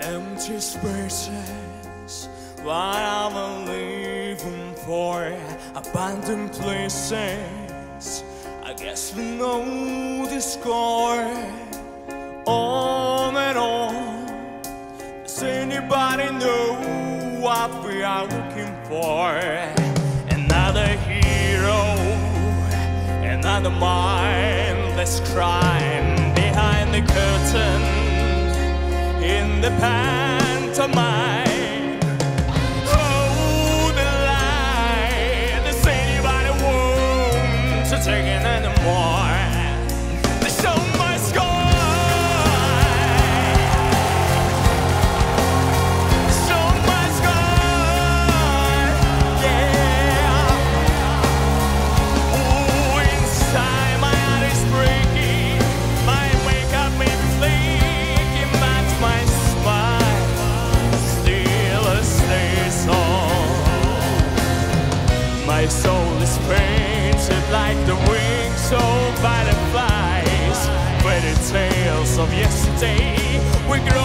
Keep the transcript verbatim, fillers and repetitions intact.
Empty spaces, what I'm living for. Abandoned places, I guess we know the score. On and on, does anybody know what we are looking for? Another hero, another mindless crime behind the curtain, in the pantomime. Hold the line, does anybody want to take it anymore? The show must go on. The show must go on, yeah. Ooh, inside my heart is breaking, my wake up may be flaking, but my smile still stays on. My soul is painted like the wings of butterflies, fairy tales of yesterday. We grow